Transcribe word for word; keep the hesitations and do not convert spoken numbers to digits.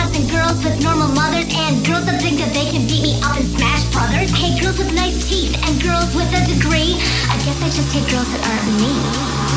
girls and girls with normal mothers and girls that think that they can beat me up and smash brothers. Hate girls with nice teeth and girls with a degree. I guess I just hate girls that aren't me.